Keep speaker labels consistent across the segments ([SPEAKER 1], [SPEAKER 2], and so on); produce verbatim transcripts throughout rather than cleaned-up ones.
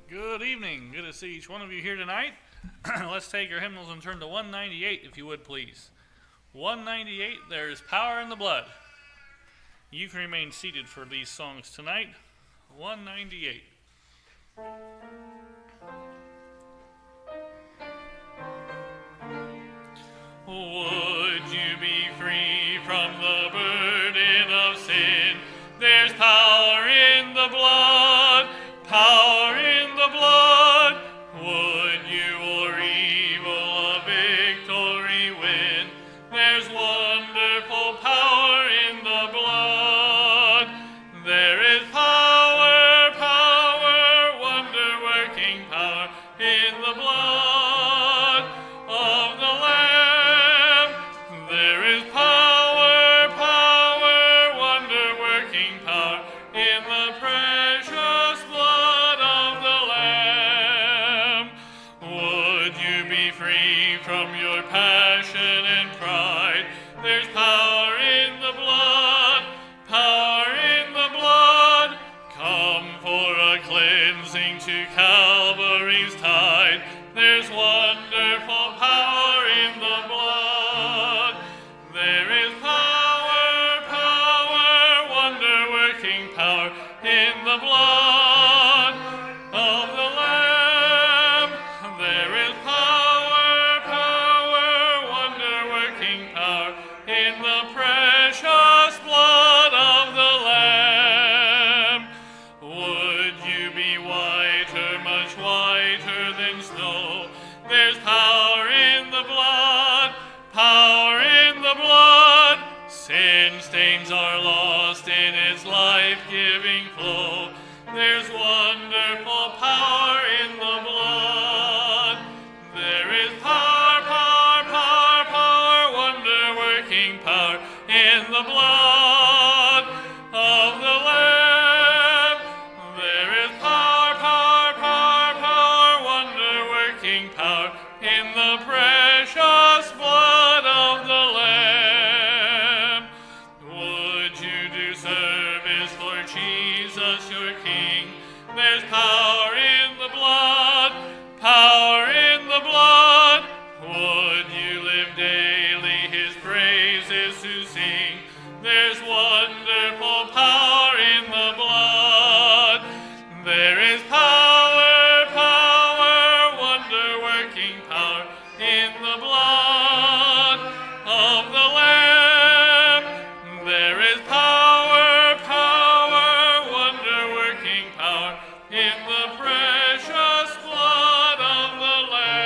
[SPEAKER 1] Good evening. Good to see each one of you here tonight. Let's take your hymnals and turn to one ninety-eight, if you would, please. one ninety-eight, There is Power in the Blood. You can remain seated for these songs tonight. one ninety-eight. Would you be free from the burden of sin? There's power in the blood, power in the blood. Would you or evil a victory win? There's wonderful power in the blood. There is power, power, wonder-working power in the blood of the Lamb. There is power, power, wonder-working power in the precious blood of the Lamb. Would you be free from your passion and pride? There's power in the blood, power in the blood. Come for a cleansing to Calvary's tide. There's wonderful power in the blood. There is power, power, wonder-working power in the blood of the Lamb. There is power, power, wonder-working power in the precious blood of the Lamb. Would you be whiter, much whiter than snow? There's power in the blood, power in the blood. Sin stains are lost in its life-giving flow. There's wonderful power in the blood. There is power, power, power, power, wonder-working power in the blood of the Lamb. There is power, power, power, power, wonder-working power in the precious blood of the Lamb. Would you do service for Jesus your King? There's power in the blood, power in the blood. Would you live daily his praises to sing? There's wonderful power in the blood. There is power, power, wonder-working power in the blood of the Lamb. There is power, power, wonder-working power in the precious blood of the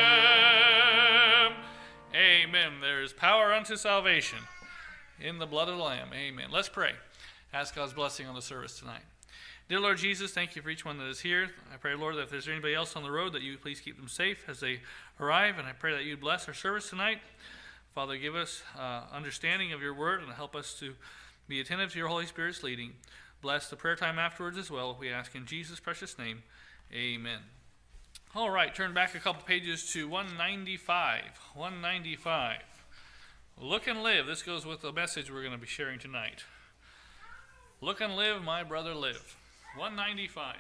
[SPEAKER 1] Lamb. Amen. There is power unto salvation in the blood of the Lamb. Amen. Let's pray. Ask God's blessing on the service tonight. Dear Lord Jesus, thank you for each one that is here. I pray, Lord, that if there's anybody else on the road, that you please keep them safe as they arrive. And I pray that you bless our service tonight. Father, give us uh, understanding of your word and help us to be attentive to your Holy Spirit's leading. Bless the prayer time afterwards as well. We ask in Jesus' precious name. Amen. All right, turn back a couple pages to one ninety-five. one ninety-five. Look and live. This goes with the message we're going to be sharing tonight. Look and live, my brother, live. one ninety-five.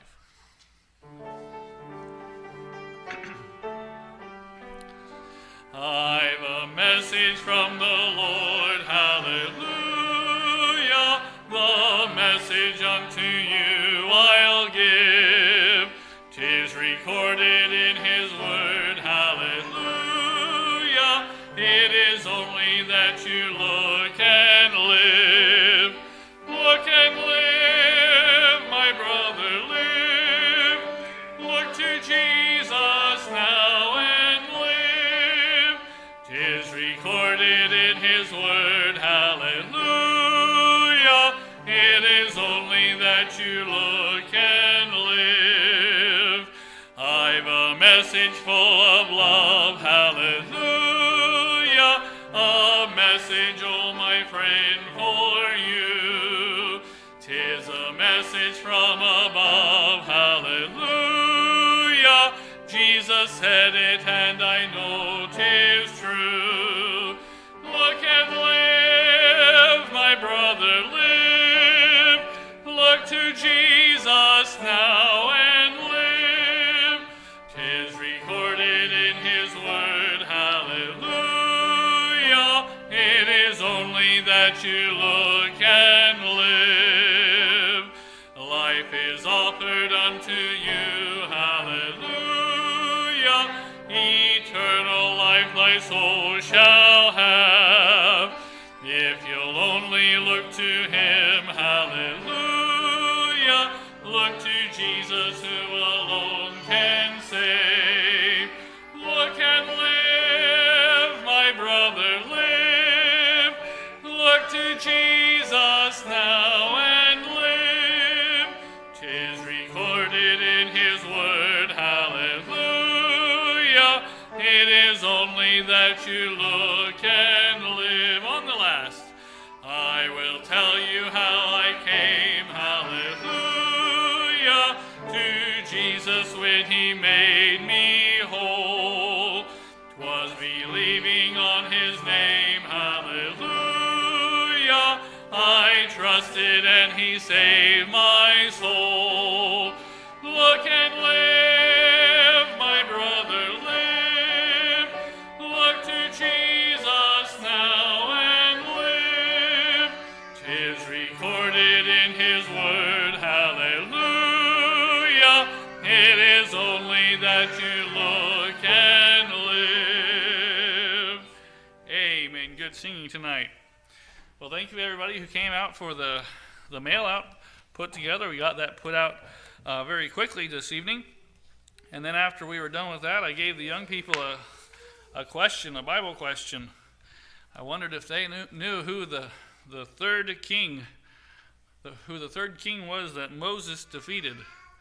[SPEAKER 1] I've a message from the Lord, hallelujah. The message unto you I'll give. 'Tis recorded in his word, hallelujah. It is only that you look and live. Look and live, my brother, live. Look to Jesus now and live. 'Tis recorded in his word, hallelujah. It is only that you look and live. I've a message full of love, hallelujah. A message, oh my friend, for you. 'Tis a message from above, hallelujah. Jesus said it and I know 'tis true. Look and that you look and live. Life is offered unto you, hallelujah. Eternal life thy soul shall have, if you'll only look to him, hallelujah. Look to Jesus who alone can save. Look and live, my brother, live. Look to Jesus now and live. 'Tis recorded in his word, hallelujah. It is only that you look and live. On the last, I will tell you how I came, hallelujah, to Jesus when he made me whole. 'Twas believing on his name, hallelujah. I trusted and he saved my soul. Look and live, my brother, live. Look to Jesus now and live. 'Tis recorded in his word, hallelujah. It is only that you look and live. Amen. Good singing tonight. Well, thank you everybody who came out for the, the mail out put together. We got that put out uh, very quickly this evening. And then after we were done with that, I gave the young people a, a question, a Bible question. I wondered if they knew, knew who the, the third king, the, who the third king was that Moses defeated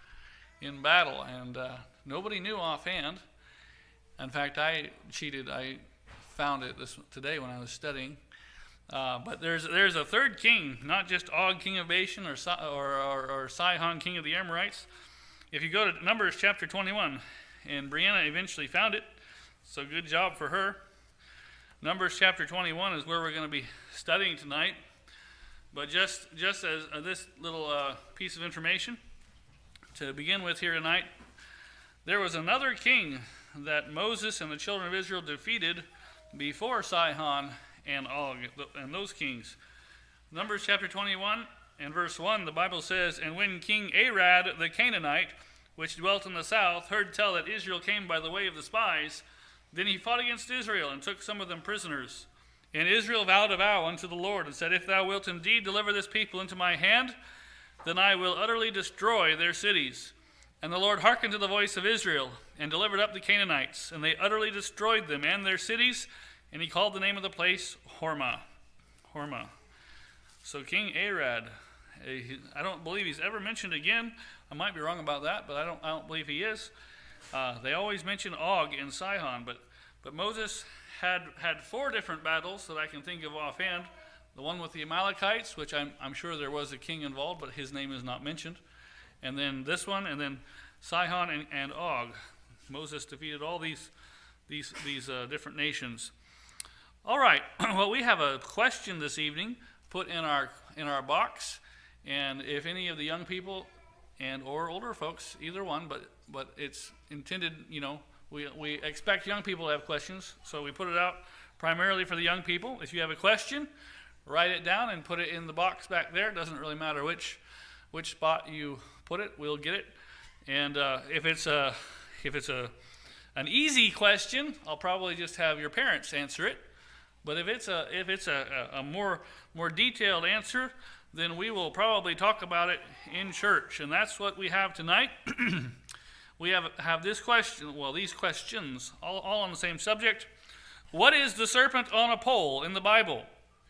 [SPEAKER 1] in battle. And uh, nobody knew offhand. In fact, I cheated. I found it this today when I was studying. Uh, but there's there's a third king, not just Og, king of Bashan, or, or, or, or Sihon, king of the Amorites. If you go to Numbers chapter twenty-one, and Brianna eventually found it, so good job for her. Numbers chapter twenty-one is where we're going to be studying tonight. But just, just as uh, this little uh, piece of information to begin with here tonight, there was another king that Moses and the children of Israel defeated before Sihon and Og, and those kings. Numbers chapter twenty-one and verse one, the Bible says, "And when King Arad the Canaanite, which dwelt in the south, heard tell that Israel came by the way of the spies, then he fought against Israel and took some of them prisoners. And Israel vowed a vow unto the Lord, and said, If thou wilt indeed deliver this people into my hand, then I will utterly destroy their cities. And the Lord hearkened to the voice of Israel, and delivered up the Canaanites, and they utterly destroyed them and their cities, and he called the name of the place Hormah." Hormah. So King Arad, I don't believe he's ever mentioned again. I might be wrong about that, but I don't, I don't believe he is. Uh, they always mention Og and Sihon, but, but Moses had, had four different battles that I can think of offhand. The one with the Amalekites, which I'm, I'm sure there was a king involved, but his name is not mentioned. And then this one, and then Sihon and, and Og. Moses defeated all these, these, these uh, different nations. All right, well, we have a question this evening put in our in our box, and if any of the young people and or older folks, either one, but but it's intended, you know, we we expect young people to have questions, so we put it out primarily for the young people. If you have a question, write it down and put it in the box back there. It doesn't really matter which which spot you put it, we'll get it. And uh, if it's a if it's a an easy question, I'll probably just have your parents answer it. But if it's a if it's a, a, a more more detailed answer, then we will probably talk about it in church, and that's what we have tonight. We have have this question, well, these questions, all, all on the same subject. What is the serpent on a pole in the Bible?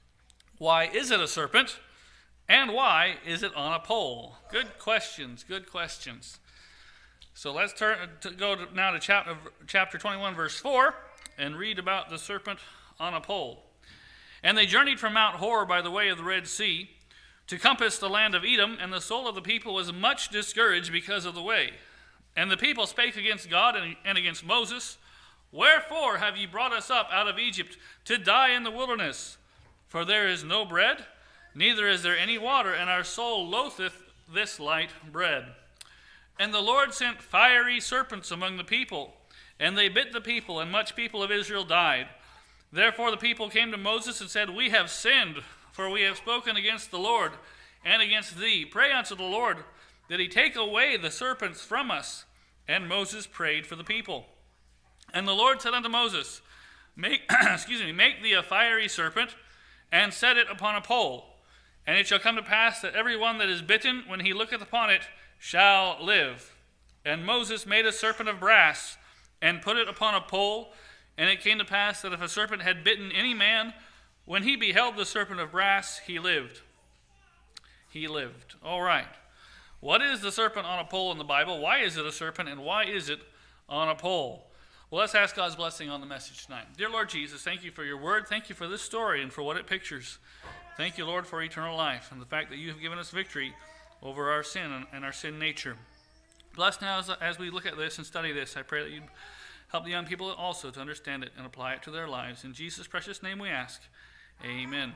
[SPEAKER 1] Why is it a serpent? And why is it on a pole? Good questions, good questions. So let's turn to go to, now to chapter chapter twenty-one, verse four, and read about the serpent on a pole. "And they journeyed from Mount Hor by the way of the Red Sea, to compass the land of Edom, and the soul of the people was much discouraged because of the way. And the people spake against God and, and against Moses, Wherefore have ye brought us up out of Egypt to die in the wilderness? For there is no bread, neither is there any water, and our soul loatheth this light bread. And the Lord sent fiery serpents among the people, and they bit the people, and much people of Israel died. Therefore the people came to Moses and said, We have sinned,
[SPEAKER 2] for we have spoken against the Lord and against thee. Pray unto the Lord that he take away the serpents from us. And Moses prayed for the people. And the Lord said unto Moses, Make, excuse me, make thee a fiery serpent, and set it upon a pole. And it shall come to pass that every one that is bitten, when he looketh upon it, shall live. And Moses made a serpent of brass, and put it upon a pole. And it came to pass that if a serpent had bitten any man, when he beheld the serpent of brass, he lived. He lived. All right. What is the serpent on a pole in the Bible? Why is it a serpent, and why is it on a pole? Well, let's ask God's blessing on the message tonight. Dear Lord Jesus, thank you for your word. Thank you for this story and for what it pictures. Thank you, Lord, for eternal life and the fact that you have given us victory over our sin and our sin nature. Bless now as, as we look at this and study this. I pray that you help the young people also to understand it and apply it to their lives. In Jesus' precious name we ask. Amen.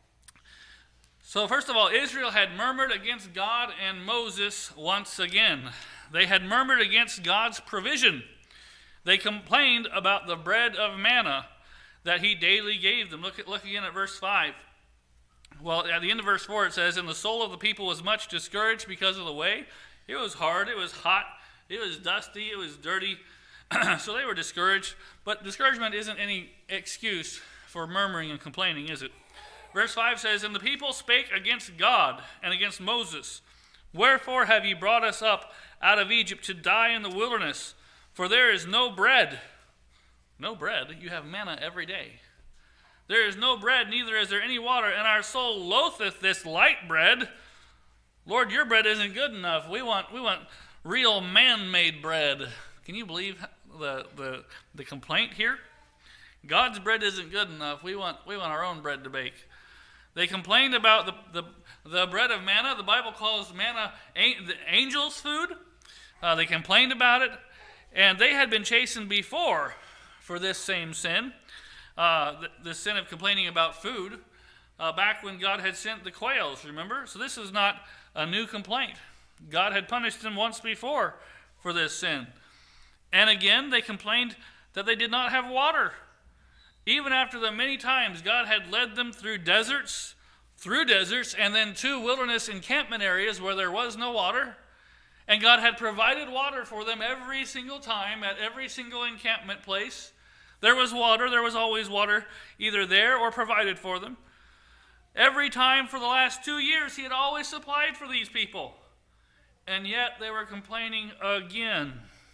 [SPEAKER 2] So first of all, Israel had murmured against God and Moses once again. They had murmured against God's provision. They complained about the bread of manna that he daily gave them. Look, at, look again at verse five. Well, at the end of verse four it says, And the soul of the people was much discouraged because of the way. It was hard, it was hot, it was dusty, it was dirty. So they were discouraged. But discouragement isn't any excuse for murmuring and complaining, is it? Verse five says, And the people spake against God and against Moses. Wherefore have ye brought us up out of Egypt to die in the wilderness? For there is no bread. No bread? You have manna every day. There is no bread, neither is there any water, and our soul loatheth this light bread. Lord, your bread isn't good enough. We want we want real man-made bread. Can you believe the, the, the complaint here? God's bread isn't good enough. We want we want our own bread to bake. They complained about the, the, the bread of manna. The Bible calls manna the angels' food. Uh, they complained about it. And they had been chastened before for this same sin, uh, the, the sin of complaining about food, uh, back when God had sent the quails, remember? So this is not a new complaint. God had punished them once before for this sin. And again, they complained that they did not have water. Even after the many times God had led them through deserts, through deserts, and then to wilderness encampment areas where there was no water. And God had provided water for them every single time at every single encampment place. There was water. There was always water either there or provided for them. Every time for the last two years, he had always supplied for these people. And yet they were complaining again.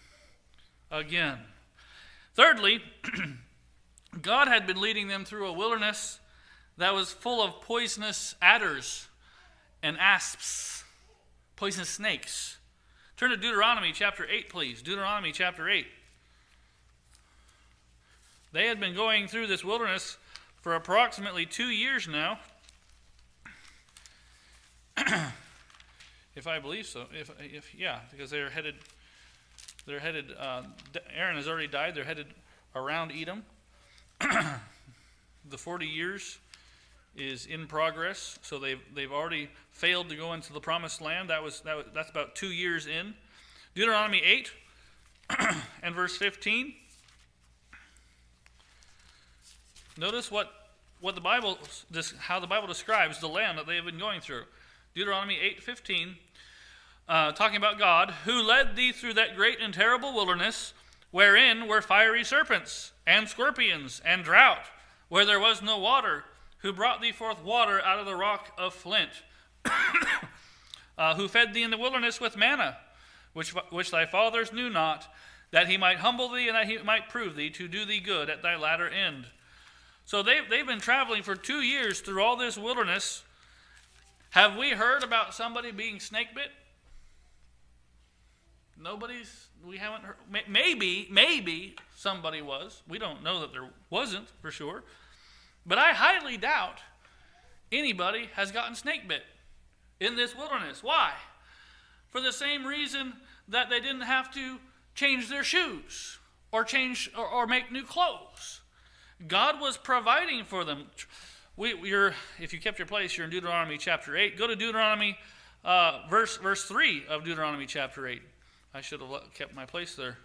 [SPEAKER 2] Again. Thirdly, God had been leading them through a wilderness that was full of poisonous adders and asps, poisonous snakes. Turn to Deuteronomy chapter eight, please. Deuteronomy chapter eight. They had been going through this wilderness for approximately two years now. If I believe so. If, if yeah, because they're headed, they're headed, uh, Aaron has already died. They're headed around Edom. The forty years is in progress, so they've they've already failed to go into the promised land. That was that was, that's about two years in. Deuteronomy eight and verse fifteen. Notice what what the Bible this how the Bible describes the land that they have been going through. Deuteronomy eight fifteen, uh, talking about God, who led thee through that great and terrible wilderness, wherein were fiery serpents and scorpions and drought, where there was no water, who brought thee forth water out of the rock of flint, uh, who fed thee in the wilderness with manna, which, which thy fathers knew not, that he might humble thee and that he might prove thee to do thee good at thy latter end. So they've, they've been traveling for two years through all this wilderness. Have we heard about somebody being snake bit? Nobody's, we haven't heard. Maybe, maybe somebody was. We don't know that there wasn't for sure. But I highly doubt anybody has gotten snake bit in this wilderness. Why? For the same reason that they didn't have to change their shoes or change or, or make new clothes. God was providing for them. We, you're, if you kept your place, you're in Deuteronomy chapter eight. Go to Deuteronomy uh, verse verse three of Deuteronomy chapter eight. I should have kept my place there.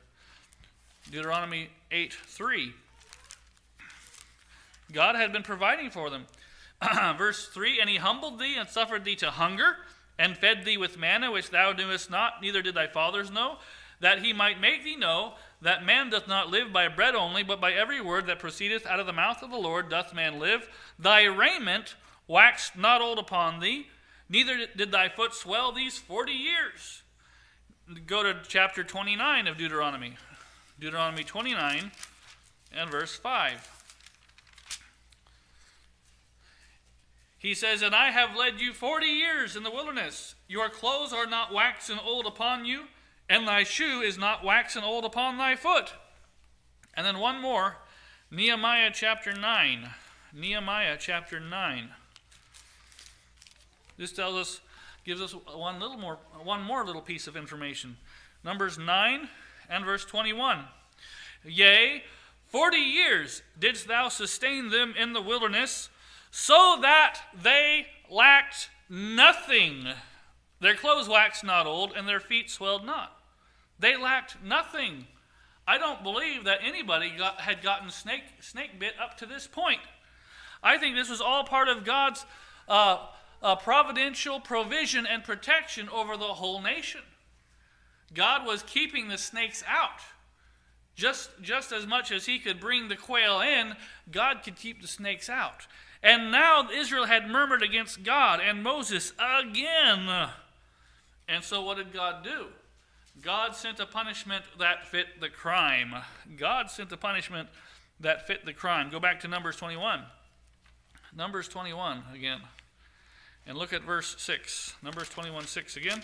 [SPEAKER 2] Deuteronomy eight three. God had been providing for them. Verse three, and he humbled thee and suffered thee to hunger, and fed thee with manna which thou knewest not, neither did thy fathers know, that he might make thee know that man doth not live by bread only, but by every word that proceedeth out of the mouth of the Lord doth man live. Thy raiment waxed not old upon thee, neither did thy foot swell these forty years. Go to chapter twenty-nine of Deuteronomy. Deuteronomy twenty-nine and verse five. He says, and I have led you forty years in the wilderness. Your clothes are not waxen old upon you, and thy shoe is not waxen old upon thy foot. And then one more, Nehemiah chapter nine. Nehemiah chapter nine. This tells us, gives us one little more, one more little piece of information. Numbers nine and verse twenty-one. Yea, forty years didst thou sustain them in the wilderness, so that they lacked nothing. Their clothes waxed not old, and their feet swelled not. They lacked nothing. I don't believe that anybody got, had gotten snake, snake bit up to this point. I think this was all part of God's uh, uh, providential provision and protection over the whole nation. God was keeping the snakes out. Just, just as much as he could bring the quail in, God could keep the snakes out. And now Israel had murmured against God and Moses again. And so what did God do? God sent a punishment that fit the crime. God sent a punishment that fit the crime. Go back to Numbers twenty-one. Numbers twenty-one again. And look at verse six. Numbers twenty-one, six again.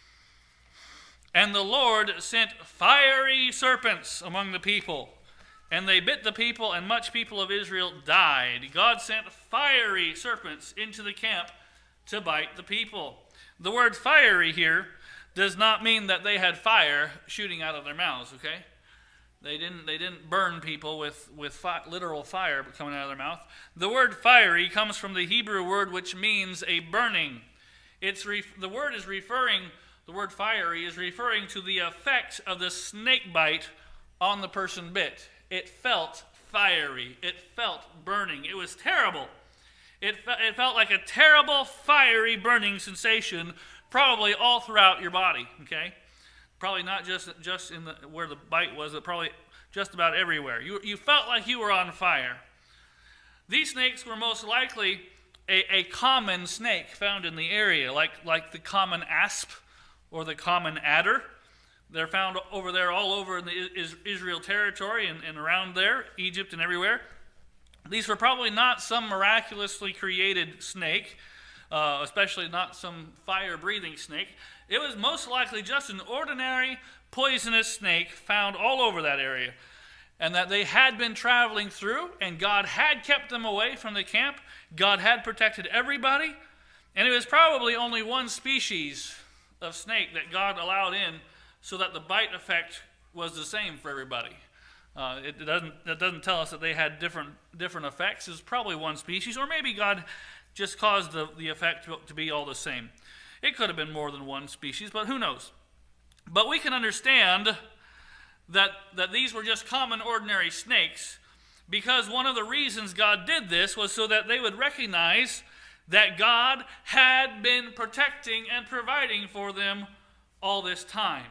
[SPEAKER 2] And the Lord sent fiery serpents among the people, and they bit the people, and much people of Israel died. God sent fiery serpents into the camp to bite the people. The word fiery here does not mean that they had fire shooting out of their mouths, okay? They didn't, they didn't burn people with, with fi- literal fire coming out of their mouth. The word fiery comes from the Hebrew word which means a burning. It's ref- the word is referring, the word fiery is referring to the effect of the snake bite on the person bit. It felt fiery. It felt burning. It was terrible. It, fe- it felt like a terrible, fiery, burning sensation, probably all throughout your body, okay? Probably not just, just in the, where the bite was, but probably just about everywhere. You, you felt like you were on fire. These snakes were most likely a, a common snake found in the area, like, like the common asp or the common adder. They're found over there all over in the Israel territory and, and around there, Egypt and everywhere. These were probably not some miraculously created snake, uh, especially not some fire-breathing snake. It was most likely just an ordinary poisonous snake found all over that area, and that they had been traveling through, and God had kept them away from the camp. God had protected everybody, and it was probably only one species of snake that God allowed in, so that the bite effect was the same for everybody. Uh, it doesn't it doesn't tell us that they had different different effects. It's probably one species, or maybe God just caused the, the effect to, to be all the same. It could have been more than one species, but who knows? But we can understand that, that these were just common, ordinary snakes, because one of the reasons God did this was so that they would recognize that God had been protecting and providing for them all this time.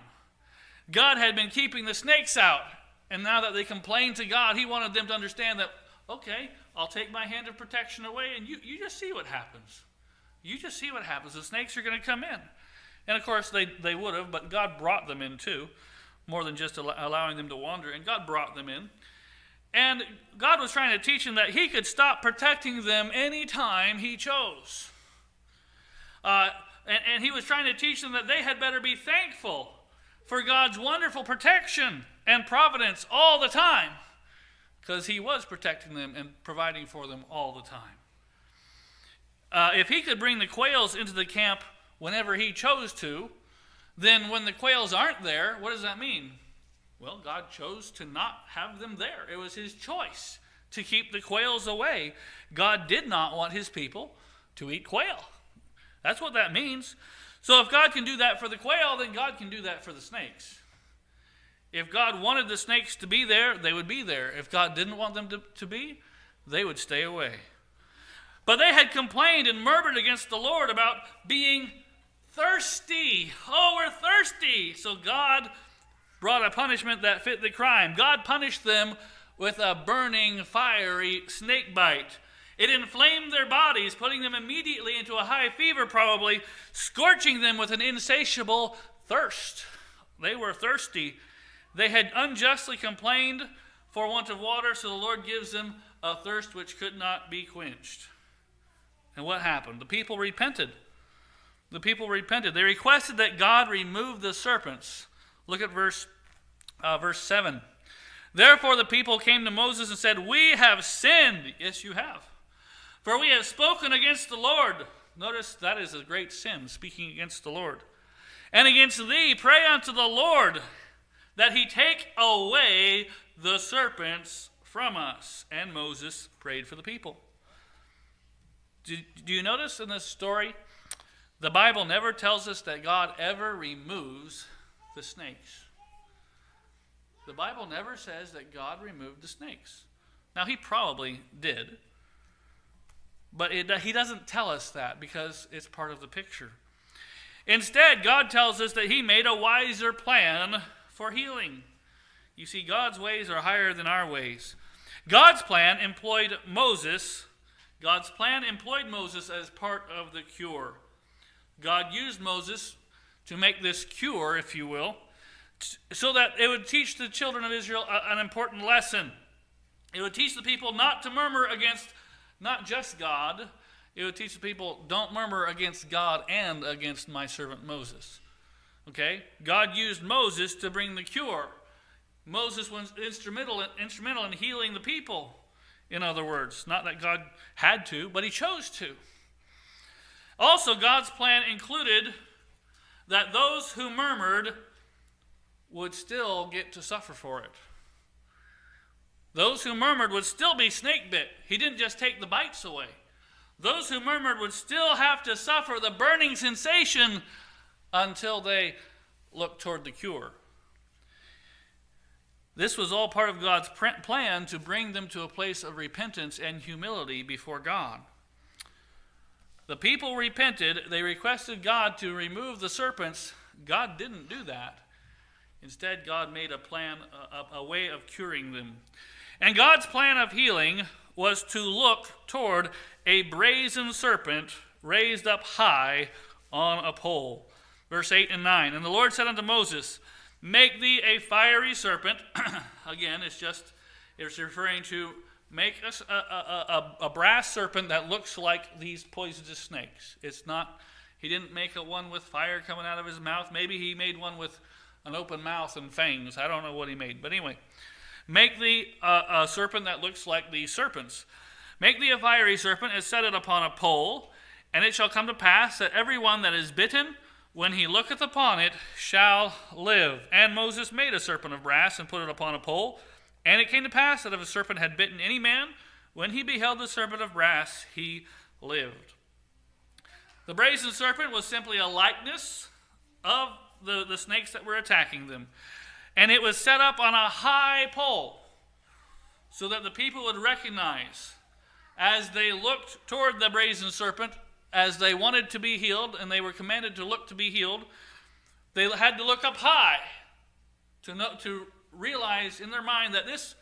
[SPEAKER 2] God had been keeping the snakes out, and now that they complained to God, he wanted them to understand that, okay, I'll take my hand of protection away, and you, you just see what happens. You just see what happens. The snakes are going to come in. And of course, they, they would have, but God brought them in too, more than just al- allowing them to wander, and God brought them in. And God was trying to teach them that he could stop protecting them anytime he chose. Uh, and, and he was trying to teach them that they had better be thankful for God's wonderful protection and providence all the time, because he was protecting them and providing for them all the time. Uh, if he could bring the quails into the camp whenever he chose to, then when the quails aren't there, what does that mean? Well, God chose to not have them there. It was his choice to keep the quails away. God did not want his people to eat quail. That's what that means. So if God can do that for the quail, then God can do that for the snakes. If God wanted the snakes to be there, they would be there. If God didn't want them to, to be, they would stay away. But they had complained and murmured against the Lord about being thirsty. Oh, we're thirsty. So God brought a punishment that fit the crime. God punished them with a burning, fiery snake bite. It inflamed their bodies, putting them immediately into a high fever, probably, scorching them with an insatiable thirst. They were thirsty. They had unjustly complained for want of water, so the Lord gives them a thirst which could not be quenched. And what happened? The people repented. The people repented. They requested that God remove the serpents. Look at verse, uh, verse seven. Therefore the people came to Moses and said, we have sinned. Yes, you have. For we have spoken against the Lord. Notice that is a great sin, speaking against the Lord. And against thee, pray unto the Lord that he take away the serpents from us. And Moses prayed for the people. Do, do you notice in this story, the Bible never tells us that God ever removes the snakes. The Bible never says that God removed the snakes. Now, he probably did. But it, he doesn't tell us that because it's part of the picture. Instead, God tells us that he made a wiser plan for healing. You see, God's ways are higher than our ways. God's plan employed Moses. God's plan employed Moses as part of the cure. God used Moses to make this cure, if you will, so that it would teach the children of Israel an important lesson. It would teach the people not to murmur against not just God. It would teach the people, don't murmur against God and against my servant Moses. Okay? God used Moses to bring the cure. Moses was instrumental, instrumental in healing the people, in other words. Not that God had to, but he chose to. Also, God's plan included that those who murmured would still get to suffer for it. Those who murmured would still be snake bit. He didn't just take the bites away. Those who murmured would still have to suffer the burning sensation until they looked toward the cure. This was all part of God's plan to bring them to a place of repentance and humility before God. The people repented. They requested God to remove the serpents. God didn't do that. Instead, God made a plan, a, a way of curing them. And God's plan of healing was to look toward a brazen serpent raised up high on a pole. Verse eight and nine. And the Lord said unto Moses, make thee a fiery serpent. Again, it's just, it's referring to make us a, a, a, a brass serpent that looks like these poisonous snakes. It's not, he didn't make a one with fire coming out of his mouth. Maybe he made one with an open mouth and fangs. I don't know what he made. But anyway, make thee a, a serpent that looks like these serpents. Make thee a fiery serpent and set it upon a pole. And it shall come to pass that every one that is bitten, when he looketh upon it, shall live. And Moses made a serpent of brass and put it upon a pole. And it came to pass that if a serpent had bitten any man, when he beheld the serpent of brass, he lived. The brazen serpent was simply a likeness of the, the snakes that were attacking them. And it was set up on a high pole so that the people would recognize as they looked toward the brazen serpent, as they wanted to be healed, and they were commanded to look to be healed, they had to look up high to know, to realize in their mind that this,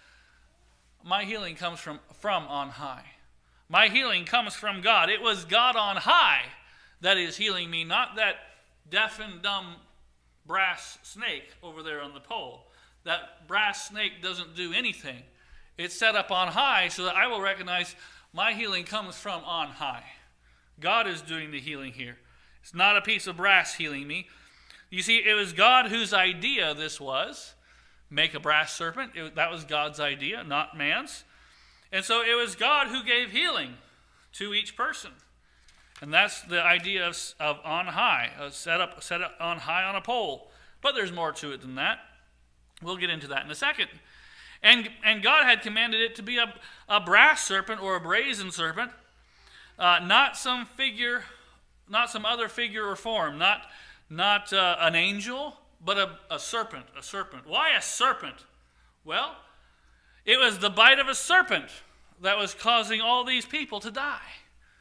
[SPEAKER 2] my healing comes from, from on high. My healing comes from God. It was God on high that is healing me, not that deaf and dumb brass snake over there on the pole. That brass snake doesn't do anything. It's set up on high so that I will recognize my healing comes from on high. God is doing the healing here. It's not a piece of brass healing me. You see, it was God whose idea this was. Make a brass serpent. It, that was God's idea, not man's. And so it was God who gave healing to each person. And that's the idea of, of on high, uh, set up set up on high on a pole. But there's more to it than that. We'll get into that in a second. And, and God had commanded it to be a, a brass serpent or a brazen serpent. Uh, not some figure, not some other figure or form, not, not uh, an angel, but a, a serpent, a serpent. Why a serpent? Well, it was the bite of a serpent that was causing all these people to die.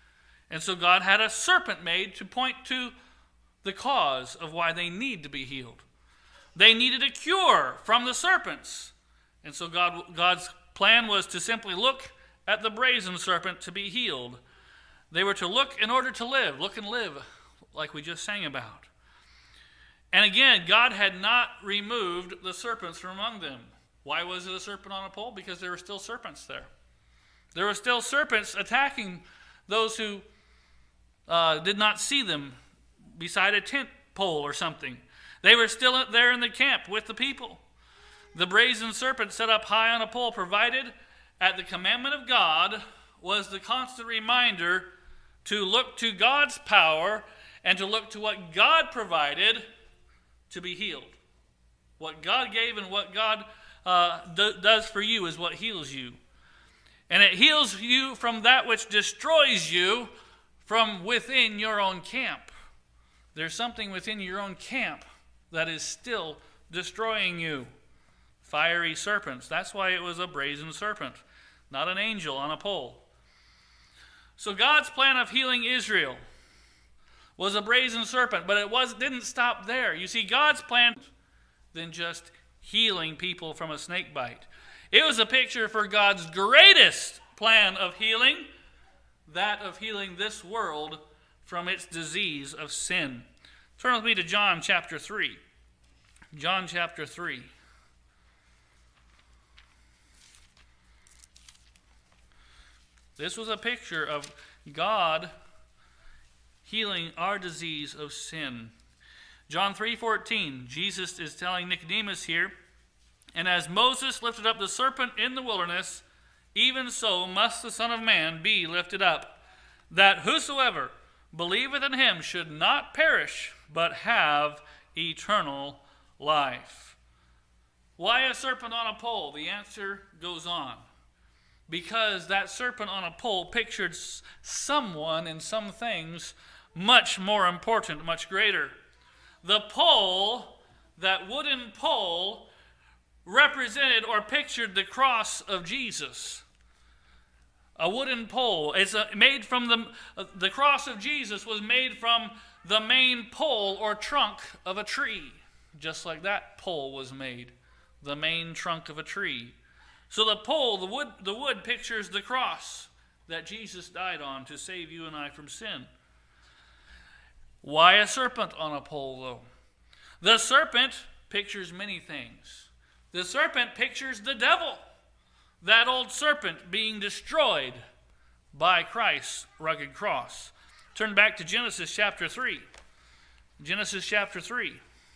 [SPEAKER 2] And so God had a serpent made to point to the cause of why they need to be healed. They needed a cure from the serpents. And so God, God's plan was to simply look at the brazen serpent to be healed. They were to look in order to live. Look and live, like we just sang about. And again, God had not removed the serpents from among them. Why was it a serpent on a pole? Because there were still serpents there. There were still serpents attacking those who uh, did not see them beside a tent pole or something. They were still there in the camp with the people. The brazen serpent set up high on a pole provided at the commandment of God was the constant reminder to look to God's power and to look to what God provided to be healed. What God gave and what God uh, do, does for you is what heals you. And it heals you from that which destroys you from within your own camp. There's something within your own camp that is still destroying you. Fiery serpents. That's why it was a brazen serpent, not an angel on a pole. So God's plan of healing Israel was a brazen serpent, but it was didn't stop there. You see, God's plan than just healing people from a snake bite. It was a picture for God's greatest plan of healing, that of healing this world from its disease of sin. Turn with me to John chapter three. John chapter three. This was a picture of God healing our disease of sin. John three fourteen, Jesus is telling Nicodemus here, and as Moses lifted up the serpent in the wilderness, even so must the Son of Man be lifted up, that whosoever believeth in him should not perish, but have eternal life. Why a serpent on a pole? The answer goes on. Because that serpent on a pole pictured someone and some things much more important, much greater. The pole, that wooden pole, represented or pictured the cross of Jesus. A wooden pole. It's a, made from the, uh, the cross of Jesus was made from the main pole or trunk of a tree. Just like that pole was made. The main trunk of a tree. So the pole, the wood, the wood pictures the cross that Jesus died on to save you and I from sin. Why a serpent on a pole, though? The serpent pictures many things. The serpent pictures the devil, that old serpent being destroyed by Christ's rugged cross. Turn back to Genesis chapter three. Genesis chapter three.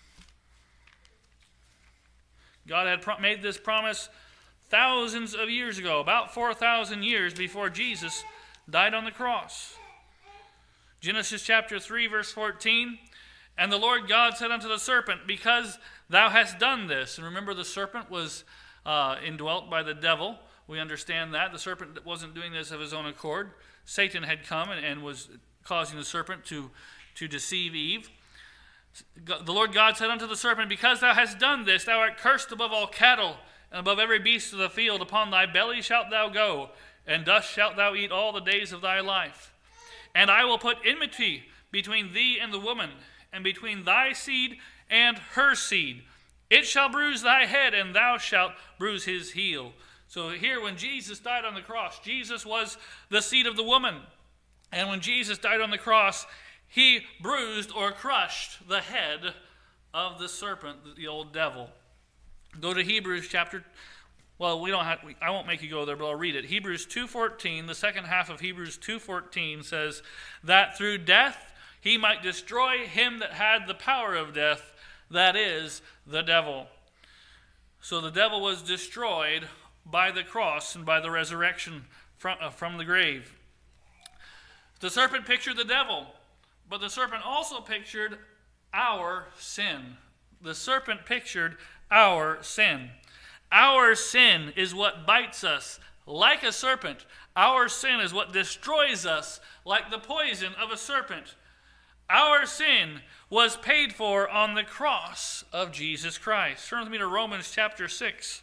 [SPEAKER 2] God had pro- made this promise thousands of years ago, about four thousand years before Jesus died on the cross. Genesis chapter three, verse fourteen, and the Lord God said unto the serpent, because thou hast done this. And remember, the serpent was uh, indwelt by the devil. We understand that. The serpent wasn't doing this of his own accord. Satan had come and, and was causing the serpent to, to deceive Eve. The Lord God said unto the serpent, because thou hast done this, thou art cursed above all cattle, and above every beast of the field. Upon thy belly shalt thou go, and dust shalt thou eat all the days of thy life. And I will put enmity between thee and the woman, and between thy seed and her seed. It shall bruise thy head, and thou shalt bruise his heel. So here, when Jesus died on the cross, Jesus was the seed of the woman. And when Jesus died on the cross, he bruised or crushed the head of the serpent, the old devil. Go to Hebrews chapter, well, we don't have, I won't make you go there, but I'll read it. Hebrews two fourteen, the second half of Hebrews two fourteen says, that through death he might destroy him that had the power of death, that is, the devil. So the devil was destroyed by the cross and by the resurrection from, uh, from the grave. The serpent pictured the devil, but the serpent also pictured our sin. The serpent pictured our sin. Our sin is what bites us like a serpent. Our sin is what destroys us like the poison of a serpent. Our sin was paid for on the cross of Jesus Christ. Turn with me to Romans chapter six.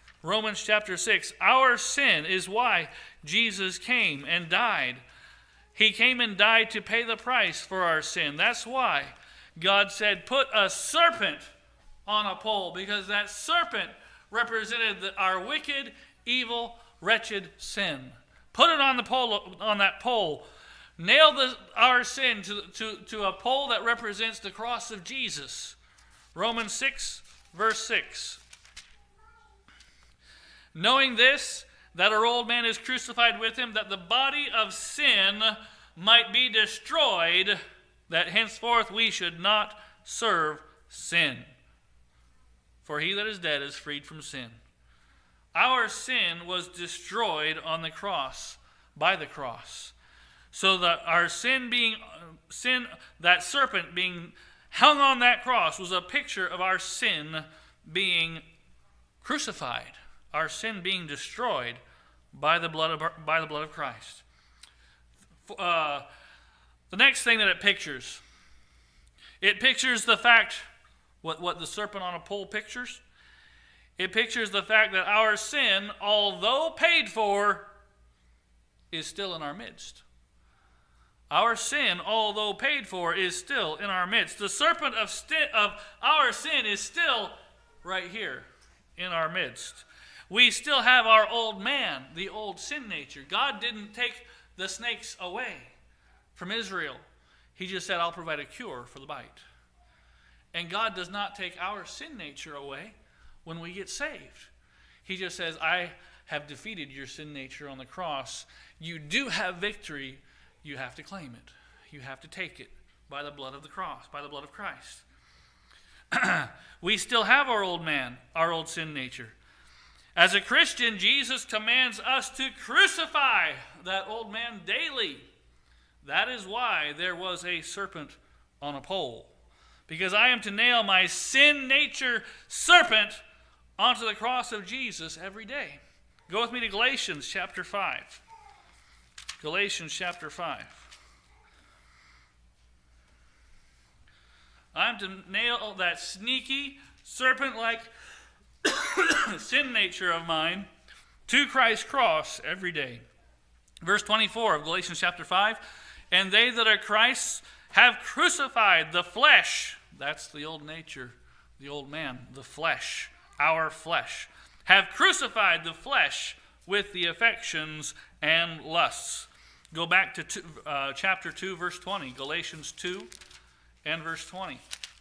[SPEAKER 2] Romans chapter six. Our sin is why Jesus came and died. He came and died to pay the price for our sin. That's why God said, put a serpent on a pole, because that serpent represented the, our wicked, evil, wretched sin. Put it on the pole, on that pole. Nail the, our sin to, to, to a pole that represents the cross of Jesus. Romans six, verse six. Knowing this, that our old man is crucified with him, that the body of sin might be destroyed, that henceforth we should not serve sin. For he that is dead is freed from sin. Our sin was destroyed on the cross, by the cross. So that our sin being, sin, that serpent being hung on that cross was a picture of our sin being crucified, our sin being destroyed by the blood of, by the blood of Christ. Uh, the next thing that it pictures, it pictures the fact, what, what the serpent on a pole pictures, it pictures the fact that our sin, although paid for, is still in our midst. Our sin, although paid for, is still in our midst. The serpent of, sti- of our sin is still right here in our midst. We still have our old man, the old sin nature. God didn't take the snakes away from Israel. He just said, I'll provide a cure for the bite. And God does not take our sin nature away when we get saved. He just says, I have defeated your sin nature on the cross. You do have victory. You have to claim it. You have to take it by the blood of the cross, by the blood of Christ. We still have our old man, our old sin nature. As a Christian, Jesus commands us to crucify that old man daily. That is why there was a serpent on a pole. Because I am to nail my sin nature serpent onto the cross of Jesus every day. Go with me to Galatians chapter five. Galatians chapter five. I'm to nail that sneaky, serpent-like sin nature of mine to Christ's cross every day. Verse twenty-four of Galatians chapter five. And they that are Christ's have crucified the flesh. That's the old nature, the old man, the flesh, our flesh. Have crucified the flesh with the affections and lusts. Go back to two, uh, chapter two, verse twenty. Galatians two and verse twenty.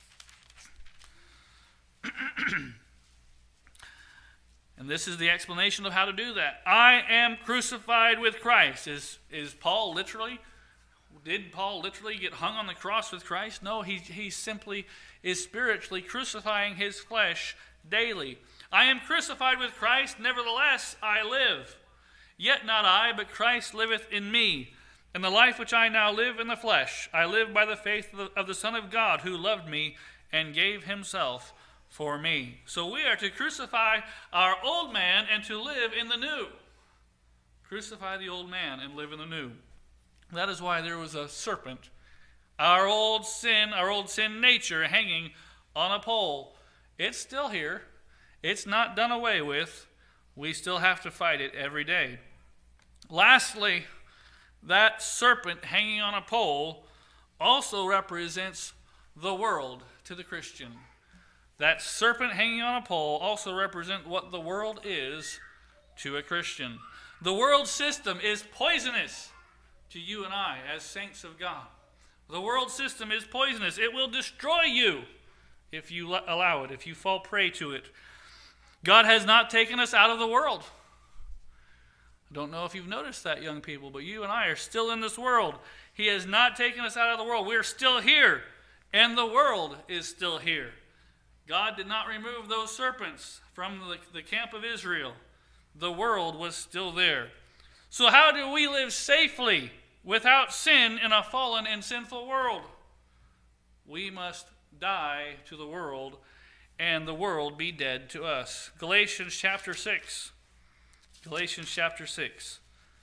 [SPEAKER 2] And this is the explanation of how to do that. I am crucified with Christ. Is, is Paul literally, did Paul literally get hung on the cross with Christ? No, he, he simply is spiritually crucifying his flesh daily. I am crucified with Christ, nevertheless I live. Yet not I, but Christ liveth in me. And the life which I now live in the flesh, I live by the faith of the, of the Son of God, who loved me and gave himself for me. So we are to crucify our old man and to live in the new. Crucify the old man and live in the new. That is why there was a serpent, our old sin, our old sin nature hanging on a pole. It's still here. It's not done away with. We still have to fight it every day. Lastly, that serpent hanging on a pole also represents the world to the Christian. That serpent hanging on a pole also represents what the world is to a Christian. The world system is poisonous to you and I as saints of God. The world system is poisonous. It will destroy you if you allow it, if you fall prey to it. God has not taken us out of the world. I don't know if you've noticed that, young people, but you and I are still in this world. He has not taken us out of the world. We're still here, and the world is still here. God did not remove those serpents from the, the camp of Israel. The world was still there. So how do we live safely without sin in a fallen and sinful world? We must die to the world, and the world be dead to us. Galatians chapter six. Galatians chapter six.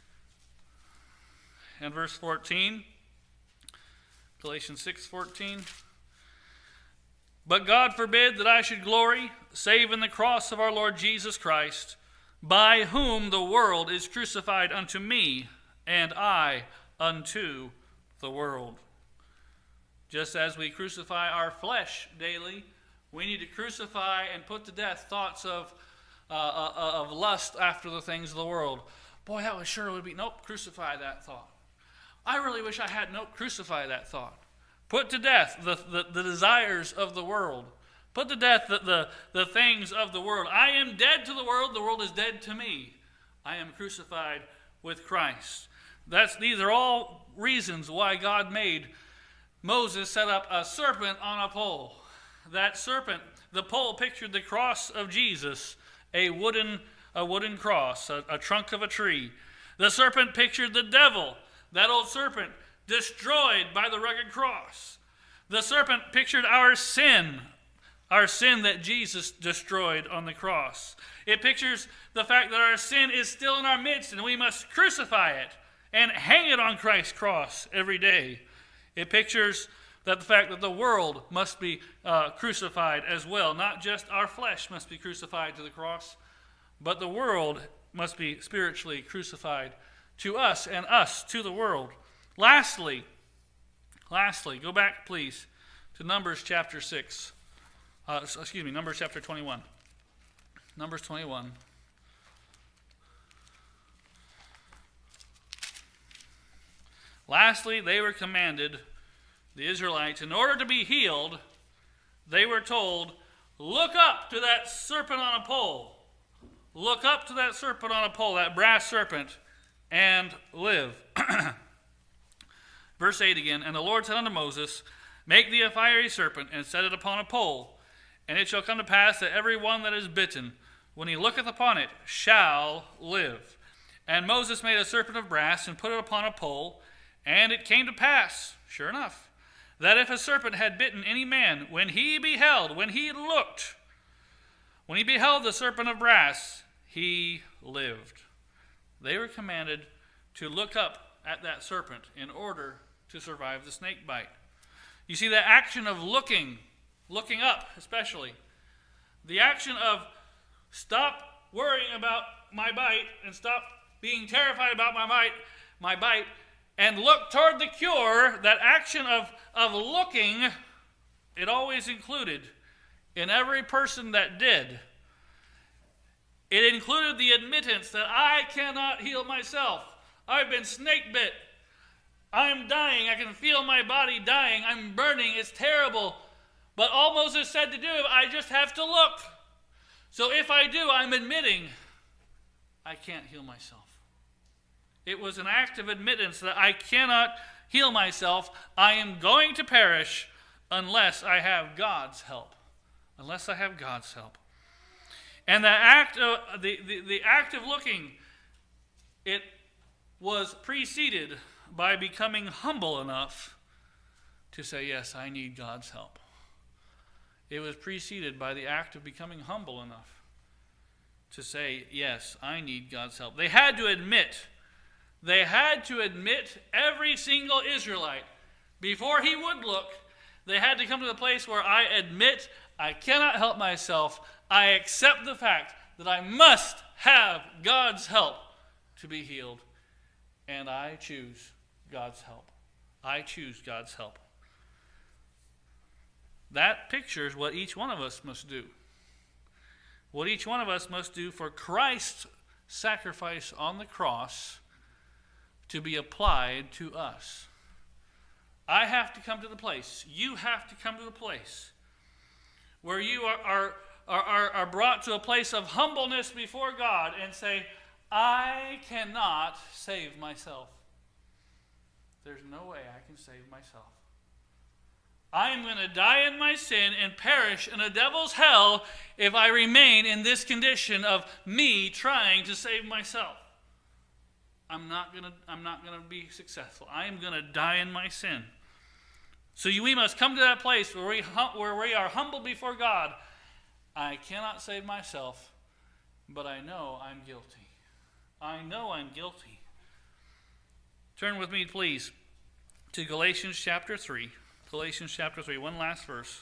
[SPEAKER 2] And verse fourteen. Galatians six fourteen. But God forbid that I should glory, save in the cross of our Lord Jesus Christ, by whom the world is crucified unto me, and I unto the world. Just as we crucify our flesh daily, we need to crucify and put to death thoughts of uh, uh, of lust after the things of the world. Boy, that was sure would be, nope, crucify that thought. I really wish I had, nope, crucify that thought. Put to death the, the, the desires of the world. Put to death the, the, the things of the world. I am dead to the world, the world is dead to me. I am crucified with Christ. That's, these are all reasons why God made Moses set up a serpent on a pole. That serpent, the pole pictured the cross of Jesus, a wooden, a wooden cross, a, a trunk of a tree. The serpent pictured the devil, that old serpent, destroyed by the rugged cross. The serpent pictured our sin, our sin that Jesus destroyed on the cross. It pictures the fact that our sin is still in our midst and we must crucify it and hang it on Christ's cross every day. It pictures that the fact that the world must be uh, crucified as well. Not just our flesh must be crucified to the cross, but the world must be spiritually crucified to us and us to the world. Lastly, lastly, go back please to Numbers chapter six. Uh, excuse me, Numbers chapter twenty-one. Numbers twenty-one. Lastly, they were commanded, the Israelites, in order to be healed, they were told, look up to that serpent on a pole. Look up to that serpent on a pole, that brass serpent, and live. Verse eight again, and the Lord said unto Moses, make thee a fiery serpent, and set it upon a pole. And it shall come to pass that every one that is bitten, when he looketh upon it, shall live. And Moses made a serpent of brass, and put it upon a pole. And it came to pass, sure enough, that if a serpent had bitten any man, when he beheld, when he looked, when he beheld the serpent of brass, he lived. They were commanded to look up at that serpent in order to survive the snake bite. You see, the action of looking, looking up especially, the action of stop worrying about my bite and stop being terrified about my bite, my bite, and look toward the cure, that action of, of looking, it always included in every person that did. It included the admittance that I cannot heal myself. I've been snake bit. I'm dying. I can feel my body dying. I'm burning. It's terrible. But all Moses said to do, I just have to look. So if I do, I'm admitting I can't heal myself. It was an act of admittance that I cannot heal myself. I am going to perish unless I have God's help. Unless I have God's help. And the act of, the, the, the act of looking, it was preceded by becoming humble enough to say, yes, I need God's help. It was preceded by the act of becoming humble enough to say, yes, I need God's help. They had to admit, they had to admit, every single Israelite, before he would look, they had to come to the place where I admit I cannot help myself. I accept the fact that I must have God's help to be healed. And I choose God's help. I choose God's help. That pictures what each one of us must do. What each one of us must do for Christ's sacrifice on the cross to be applied to us. I have to come to the place, you have to come to the place where you are, are, are, are brought to a place of humbleness before God and say, I cannot save myself. There's no way I can save myself. I am going to die in my sin and perish in a devil's hell if I remain in this condition of me trying to save myself. I'm not going to, I'm not going to be successful. I am going to die in my sin. So we must come to that place where we, where we are humble before God. I cannot save myself, but I know I'm guilty. I know I'm guilty. Turn with me, please, to Galatians chapter three. Galatians chapter three, one last verse.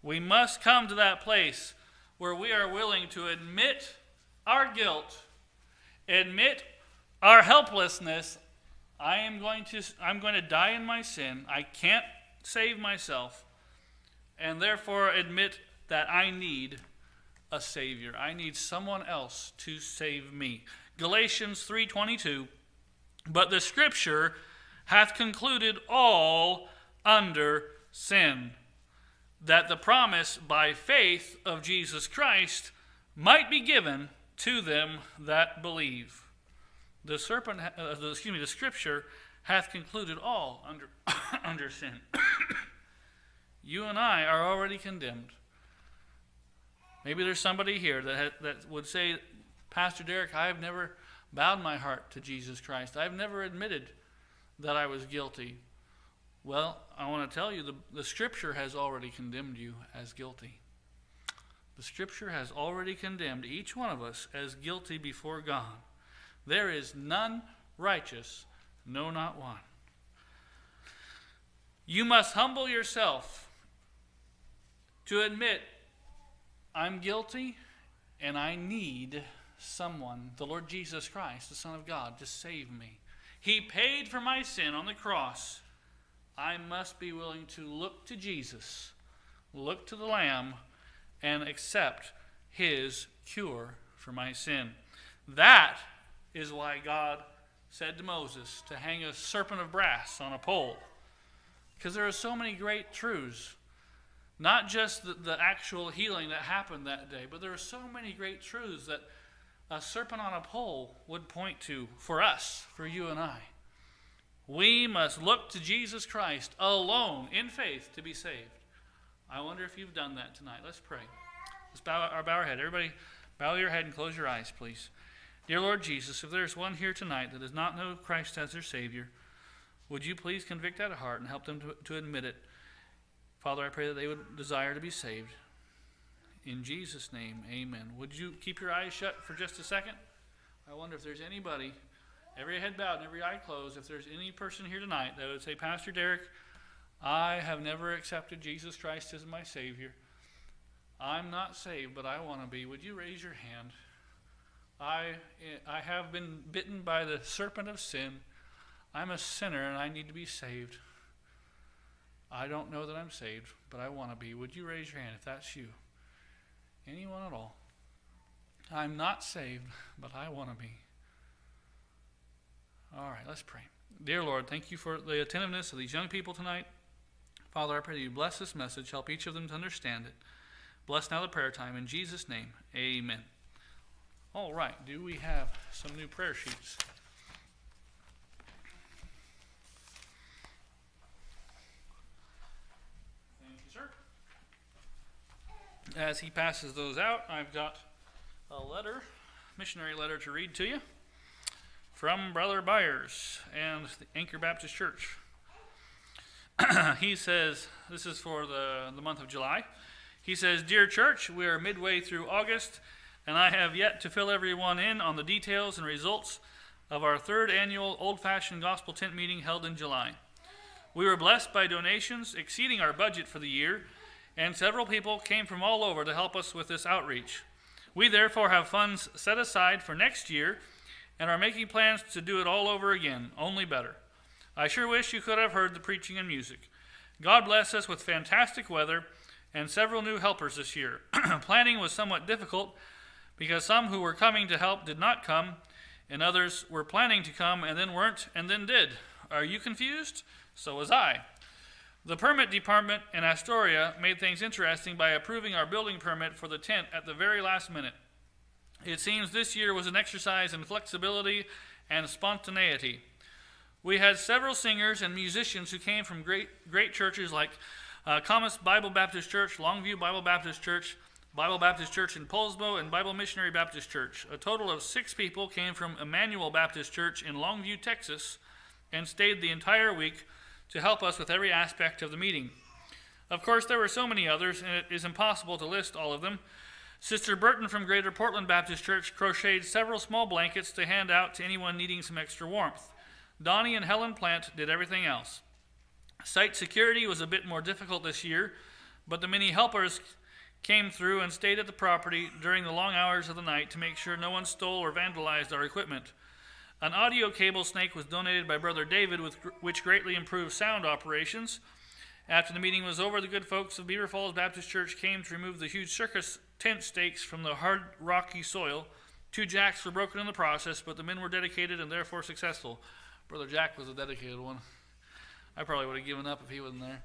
[SPEAKER 2] We must come to that place where we are willing to admit our guilt, admit our helplessness. I am going to I'm going to die in my sin. I can't save myself. And therefore admit that I need a Savior. I need someone else to save me. Galatians three twenty-two, but the Scripture hath concluded all under sin, that the promise by faith of Jesus Christ might be given to them that believe. The serpent, uh, the, excuse me, the Scripture hath concluded all under under sin. You and I are already condemned. Maybe there's somebody here that ha- that would say, Pastor Derek, I've never bowed my heart to Jesus Christ. I've never admitted that I was guilty. Well, I want to tell you, the, the Scripture has already condemned you as guilty. The Scripture has already condemned each one of us as guilty before God. There is none righteous, no, not one. You must humble yourself to admit, I'm guilty and I need someone, the Lord Jesus Christ, the Son of God, to save me. He paid for my sin on the cross. I must be willing to look to Jesus, look to the Lamb, and accept his cure for my sin. That is why God said to Moses to hang a serpent of brass on a pole. Because there are so many great truths. Not just the, the actual healing that happened that day, but there are so many great truths that a serpent on a pole would point to for us, for you and I. We must look to Jesus Christ alone in faith to be saved. I wonder if you've done that tonight. Let's pray. Let's bow our, bow our head. Everybody, bow your head and close your eyes, please. Dear Lord Jesus, if there's one here tonight that does not know Christ as their Savior, would you please convict that heart and help them to, to admit it? Father, I pray that they would desire to be saved. In Jesus' name, amen. Would you keep your eyes shut for just a second? I wonder if there's anybody, every head bowed and every eye closed, if there's any person here tonight that would say, Pastor Derek, I have never accepted Jesus Christ as my Savior. I'm not saved, but I want to be. Would you raise your hand? I, I have been bitten by the serpent of sin. I'm a sinner and I need to be saved. I don't know that I'm saved, but I want to be. Would you raise your hand if that's you? Anyone at all? I'm not saved, but I want to be. All right, let's pray. Dear Lord, thank you for the attentiveness of these young people tonight. Father, I pray that you bless this message, help each of them to understand it. Bless now the prayer time. In Jesus' name, amen. All right, do we have some new prayer sheets? As he passes those out, I've got a letter, missionary letter to read to you from Brother Byers and the Anchor Baptist Church. He says, this is for the, the month of July. He says, Dear Church, we are midway through August, and I have yet to fill everyone in on the details and results of our third annual old-fashioned gospel tent meeting held in July. We were blessed by donations exceeding our budget for the year, and several people came from all over to help us with this outreach. We therefore have funds set aside for next year and are making plans to do it all over again, only better. I sure wish you could have heard the preaching and music. God bless us with fantastic weather and several new helpers this year. Planning was somewhat difficult because some who were coming to help did not come, and others were planning to come and then weren't and then did. Are you confused? So was I. The permit department in Astoria made things interesting by approving our building permit for the tent at the very last minute. It seems this year was an exercise in flexibility and spontaneity. We had several singers and musicians who came from great great churches like uh, Comus Bible Baptist Church, Longview Bible Baptist Church, Bible Baptist Church in Poulsbo, and Bible Missionary Baptist Church. A total of six people came from Emmanuel Baptist Church in Longview, Texas, and stayed the entire week to help us with every aspect of the meeting. Of course, there were so many others, and it is impossible to list all of them. Sister Burton from Greater Portland Baptist Church crocheted several small blankets to hand out to anyone needing some extra warmth. Donnie and Helen Plant did everything else. Site security was a bit more difficult this year. But the many helpers came through and stayed at the property during the long hours of the night to make sure no one stole or vandalized our equipment. An audio cable snake was donated by Brother David, with, which greatly improved sound operations. After the meeting was over, the good folks of Beaver Falls Baptist Church came to remove the huge circus tent stakes from the hard, rocky soil. Two jacks were broken in the process, but the men were dedicated and therefore successful. Brother Jack was a dedicated one. I probably would have given up if he wasn't there.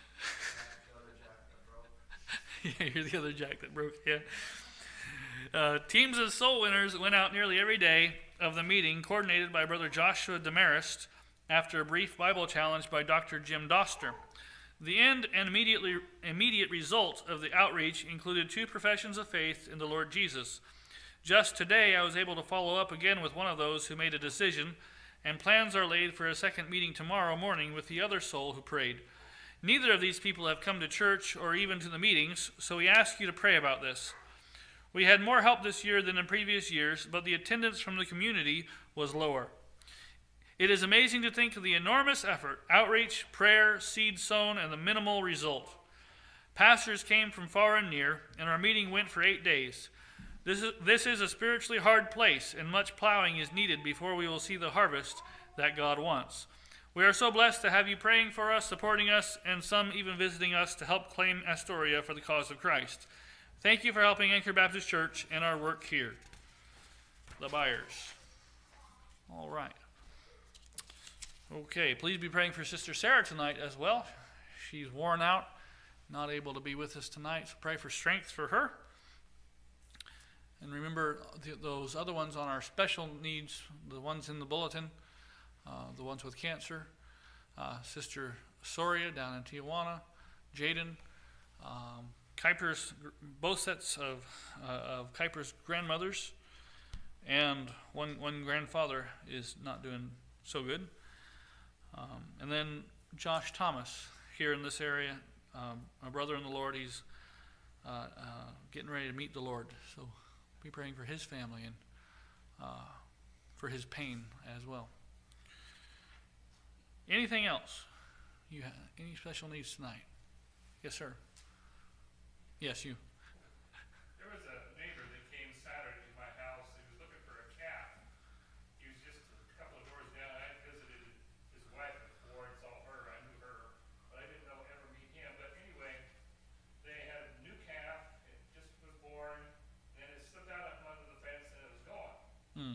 [SPEAKER 2] Yeah, you're the other jack that broke, yeah. Uh, teams of soul winners went out nearly every day of the meeting, coordinated by Brother Joshua Demarest, after a brief Bible challenge by Doctor Jim Doster. The end and immediately, immediate result of the outreach included two professions of faith in the Lord Jesus. Just today, I was able to follow up again with one of those who made a decision, and plans are laid for a second meeting tomorrow morning with the other soul who prayed. Neither of these people have come to church or even to the meetings, so we ask you to pray about this. We had more help this year than in previous years, but the attendance from the community was lower. It is amazing to think of the enormous effort, outreach, prayer, seed sown, and the minimal result. Pastors came from far and near, and our meeting went for eight days. This is, this is a spiritually hard place, and much plowing is needed before we will see the harvest that God wants. We are so blessed to have you praying for us, supporting us, and some even visiting us to help claim Astoria for the cause of Christ. Thank you for helping Anchor Baptist Church and our work here. The Byers. All right. Okay, please be praying for Sister Sarah tonight as well. She's worn out, not able to be with us tonight, so pray for strength for her. And remember th- those other ones on our special needs, the ones in the bulletin. Uh, the ones with cancer, uh, Sister Soria down in Tijuana, Jaden, um, Kuiper's, both sets of, uh, of Kuiper's grandmothers, and one, one grandfather is not doing so good. Um, and then Josh Thomas here in this area, um, my brother in the Lord, he's uh, uh, getting ready to meet the Lord. So be praying for his family and uh, for his pain as well. Anything else? You have any special needs tonight? Yes, sir. Yes, you.
[SPEAKER 1] There was a neighbor that came Saturday to my house. He was looking for a cat. He was just a couple of doors down. I had visited his wife before and saw her. I knew her, but I didn't know ever meet him. But anyway, they had a new calf. It just was born. And it slipped out from under the fence and it was gone.
[SPEAKER 2] Hmm.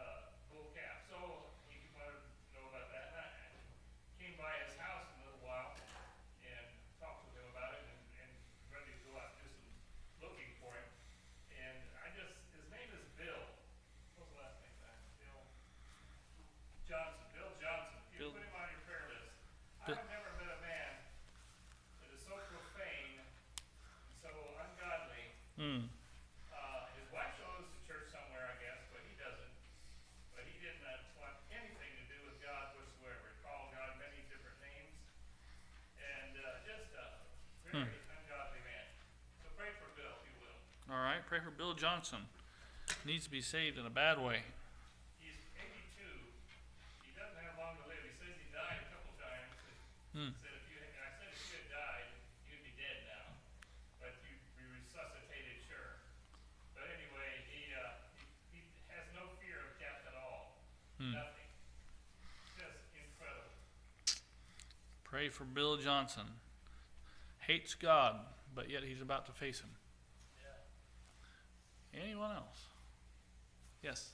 [SPEAKER 1] By his house in a little while and talked with him about it and, and ready to go out and do some looking for him. And I just, his name is Bill. What's the last name? Bill Johnson. Bill Johnson. You
[SPEAKER 2] Bill.
[SPEAKER 1] put him on your prayer list.
[SPEAKER 2] Bill.
[SPEAKER 1] I've never met a man that is so profane and so ungodly.
[SPEAKER 2] Hmm.
[SPEAKER 1] Uh, his wife goes to church somewhere, I guess, but he doesn't. But he didn't uh, want anything to do with God whatsoever. He called God many different names. And uh, just a very
[SPEAKER 2] Hmm.
[SPEAKER 1] ungodly man. So pray for Bill, if you will.
[SPEAKER 2] All right. Pray for Bill Johnson. Needs to be saved in a bad way.
[SPEAKER 1] He's eighty-two. He doesn't have long to live. He says he died a couple times.
[SPEAKER 2] Hmm.
[SPEAKER 1] Said if you, I said if you had died, you'd be dead now. But you'd be resuscitated, sure. But anyway, he, uh, he, he has no fear of death at all.
[SPEAKER 2] Hmm.
[SPEAKER 1] Nothing. Just incredible.
[SPEAKER 2] Pray for Bill Johnson. Hates God, but yet he's about to face him.
[SPEAKER 1] Yeah.
[SPEAKER 2] Anyone else? Yes.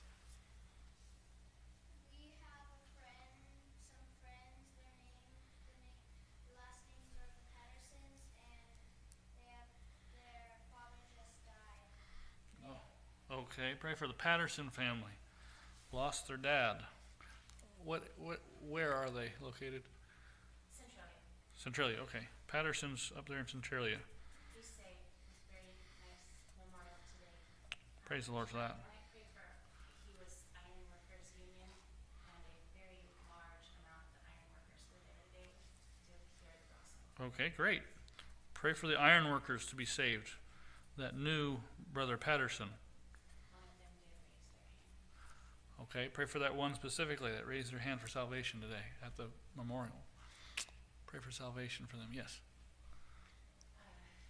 [SPEAKER 3] We have a friend, some friends, their name, the name, the last names are the Pattersons, and they have, their father just died.
[SPEAKER 2] Oh, okay. Pray for the Patterson family. Lost their dad. What? What? Where are they located?
[SPEAKER 4] Centralia.
[SPEAKER 2] Centralia. Okay. Patterson's up there in Centralia.
[SPEAKER 4] He's saved. It's very nice memorial today.
[SPEAKER 2] Praise the Lord for that.
[SPEAKER 4] And I pray for, he was Iron Workers Union, and a very large amount of the iron workers were there today to hear the gospel.
[SPEAKER 2] Okay, great. Pray for the iron workers to be saved. That new Brother Patterson.
[SPEAKER 4] One of them did raise their hand.
[SPEAKER 2] Okay, pray for that one specifically that raised their hand for salvation today at the memorial. Pray for salvation for them. Yes.
[SPEAKER 4] Uh,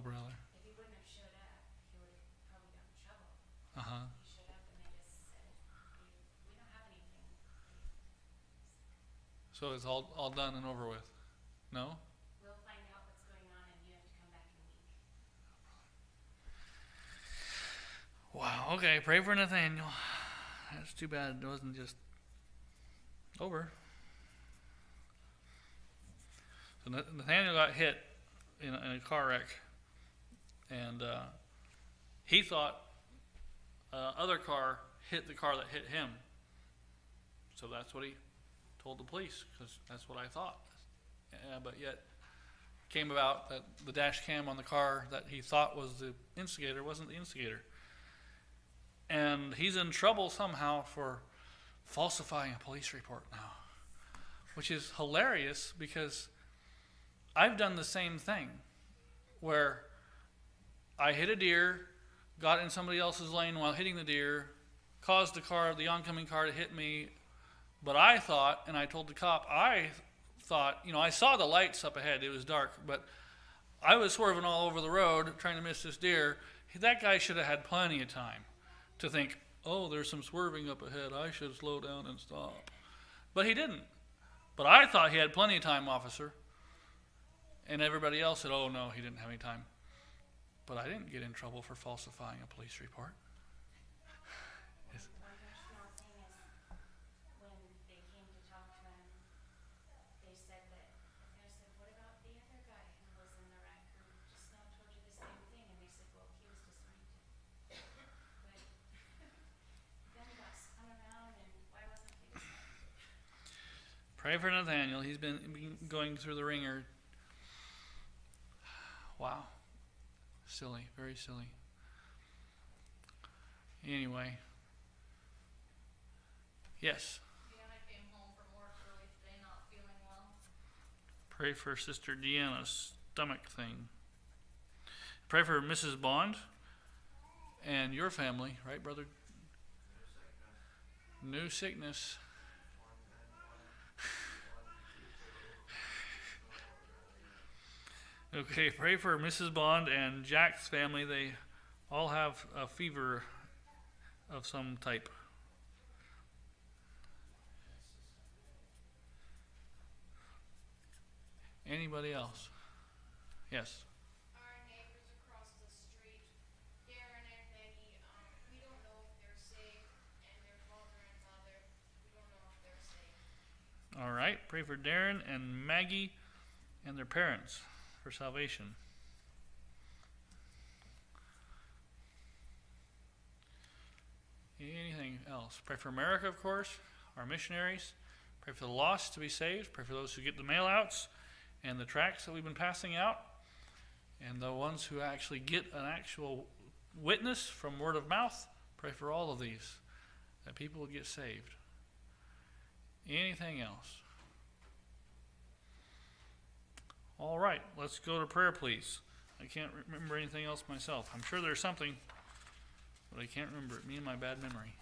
[SPEAKER 2] brother.
[SPEAKER 4] If he wouldn't have showed up, he would have probably gotten in trouble.
[SPEAKER 2] Uh-huh.
[SPEAKER 4] He showed up and they just said, we, we don't have anything.
[SPEAKER 2] So it's all, all done and over with? No?
[SPEAKER 4] We'll find out what's going on and you have to come back in a week.
[SPEAKER 2] Wow, okay, pray for Nathaniel. That's too bad it wasn't just over. So Nathaniel got hit in a, in a car wreck, and uh, he thought uh, other car hit the car that hit him. So that's what he told the police, because that's what I thought. Yeah, but yet came about that the dash cam on the car that he thought was the instigator wasn't the instigator. And he's in trouble somehow for falsifying a police report now, which is hilarious because I've done the same thing where I hit a deer, got in somebody else's lane while hitting the deer, caused the car, the oncoming car to hit me, but I thought, and I told the cop, I thought, you know, I saw the lights up ahead, it was dark, but I was swerving all over the road trying to miss this deer. That guy should have had plenty of time to think, oh, there's some swerving up ahead, I should slow down and stop. But he didn't. But I thought he had plenty of time, officer. And everybody else said, oh, no, he didn't have any time. But I didn't get in trouble for falsifying a police report.
[SPEAKER 4] One small thing is, when they came to talk to him, they said that, I said, what about the other guy who was in the wreck who just now told you the same thing? And they said, well, he was disoriented. But then he got spun around, and why wasn't he disoriented?
[SPEAKER 2] Pray for Nathaniel. He's been going through the ringer. Wow. Silly. Very silly. Anyway. Yes.
[SPEAKER 5] Deanna came home from work early today not feeling well.
[SPEAKER 2] Pray for Sister Deanna's stomach thing. Pray for Missus Bond and your family, right, brother? New sickness. Okay, pray for Missus Bond and Jack's family. They all have a fever of some type. Anybody else? Yes.
[SPEAKER 3] Our neighbors across the street, Darren and Maggie, um, we don't know if they're saved, and their father and mother, we don't know if they're saved.
[SPEAKER 2] All right. Pray for Darren and Maggie and their parents for salvation. Anything else? Pray for America, of course, our missionaries. Pray for the lost to be saved. Pray for those who get the mail outs and the tracts that we've been passing out, and the ones who actually get an actual witness from word of mouth. Pray for all of these, that people will get saved. Anything else? All right, let's go to prayer, please. I can't remember anything else myself. I'm sure there's something, but I can't remember it. Me and my bad memory.